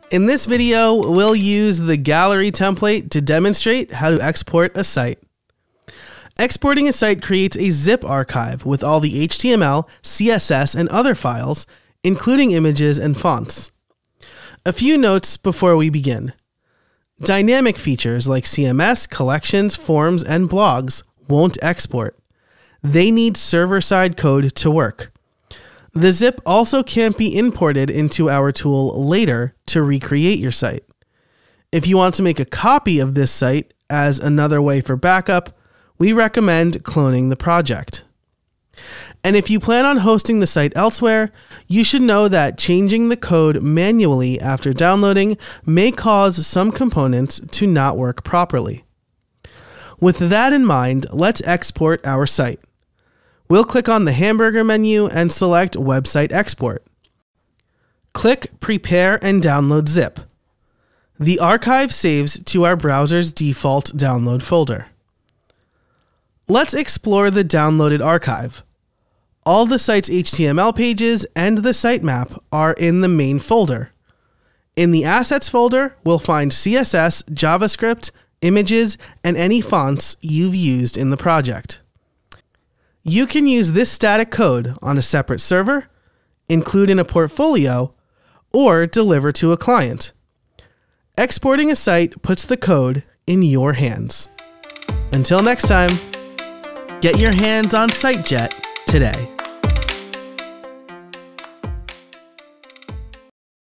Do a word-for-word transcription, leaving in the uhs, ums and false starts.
In this video, we'll use the gallery template to demonstrate how to export a site. Exporting a site creates a zip archive with all the H T M L, C S S, and other files, including images and fonts. A few notes before we begin. Dynamic features like C M S, collections, forms, and blogs won't export. They need server-side code to work. The zip also can't be imported into our tool later to recreate your site. If you want to make a copy of this site as another way for backup, we recommend cloning the project. And if you plan on hosting the site elsewhere, you should know that changing the code manually after downloading may cause some components to not work properly. With that in mind, let's export our site. We'll click on the hamburger menu and select Website Export. Click Prepare and Download Zip. The archive saves to our browser's default download folder. Let's explore the downloaded archive. All the site's H T M L pages and the sitemap are in the main folder. In the Assets folder, we'll find C S S, JavaScript, images, and any fonts you've used in the project. You can use this static code on a separate server, include in a portfolio, or deliver to a client. Exporting a site puts the code in your hands. Until next time, get your hands on Sitejet today.